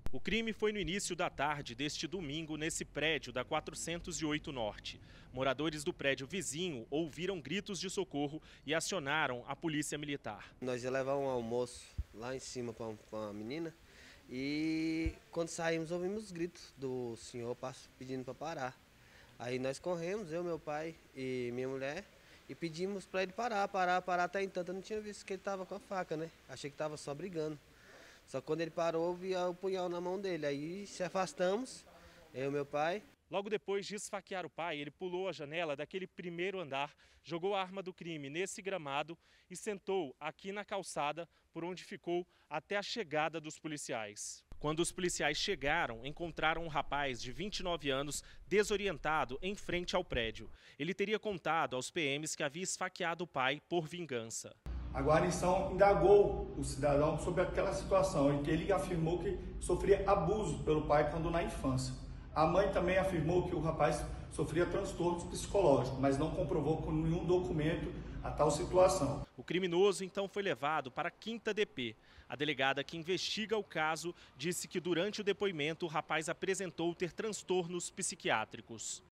O crime foi no início da tarde deste domingo nesse prédio da 408 Norte. Moradores do prédio vizinho ouviram gritos de socorro e acionaram a polícia militar. Nós ia levar um almoço lá em cima para uma menina e quando saímos ouvimos os gritos do senhor pedindo para parar. Aí nós corremos, eu, meu pai e minha mulher, e pedimos para ele parar. Até então eu não tinha visto que ele estava com a faca, né? Achei que estava só brigando. Só que quando ele parou, eu vi o punhal na mão dele. Aí se afastamos, eu e meu pai. Logo depois de esfaquear o pai, ele pulou a janela daquele primeiro andar, jogou a arma do crime nesse gramado e sentou aqui na calçada, por onde ficou até a chegada dos policiais. Quando os policiais chegaram, encontraram um rapaz de 29 anos desorientado em frente ao prédio. Ele teria contado aos PMs que havia esfaqueado o pai por vingança. A guarnição indagou o cidadão sobre aquela situação em que ele afirmou que sofria abuso pelo pai quando na infância. A mãe também afirmou que o rapaz sofria transtornos psicológicos, mas não comprovou com nenhum documento a tal situação. O criminoso então foi levado para a 5ª DP. A delegada que investiga o caso disse que durante o depoimento o rapaz apresentou ter transtornos psiquiátricos.